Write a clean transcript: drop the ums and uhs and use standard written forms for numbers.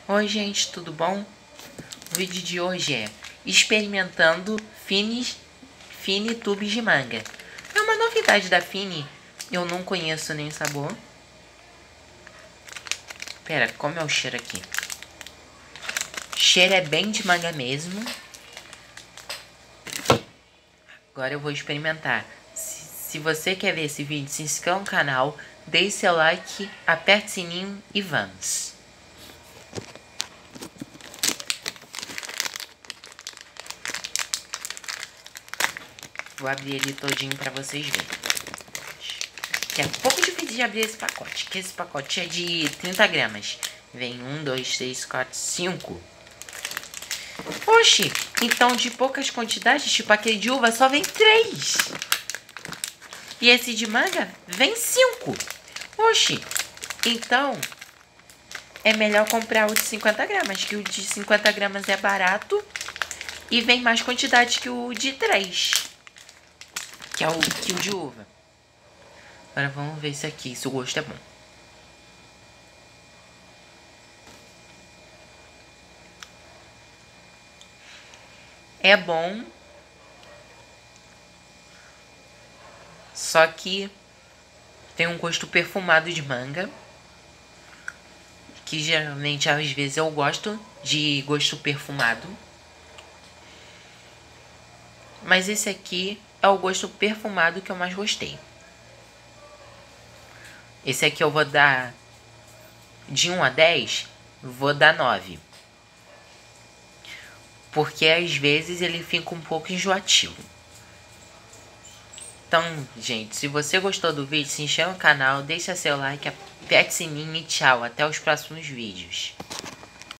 Oi gente, tudo bom? O vídeo de hoje é experimentando Fini tubos de manga. É uma novidade da Fini, eu não conheço nem o sabor. Pera, como é o cheiro aqui? O cheiro é bem de manga mesmo. Agora eu vou experimentar. Se você quer ver esse vídeo, se inscreva no canal, deixe seu like, aperte o sininho e vamos! Vou abrir ele todinho pra vocês verem. É um pouco difícil de abrir esse pacote, que esse pacote é de 30 gramas. Vem 1, 2, 3, 4, 5. Oxi, então de poucas quantidades, tipo aquele de uva, só vem 3. E esse de manga vem 5. Oxi, então é melhor comprar o de 50 gramas, que o de 50 gramas é barato e vem mais quantidade que o de 3. Que é o de uva. Agora vamos ver se o gosto é bom. É bom. Só que tem um gosto perfumado de manga. Que geralmente, às vezes, eu gosto de gosto perfumado. Mas esse aqui é o gosto perfumado que eu mais gostei. Esse aqui eu vou dar de 1 a 10, vou dar 9. Porque às vezes ele fica um pouco enjoativo. Então, gente, se você gostou do vídeo, se inscreva no canal, deixa seu like, aperte o sininho e tchau. Até os próximos vídeos.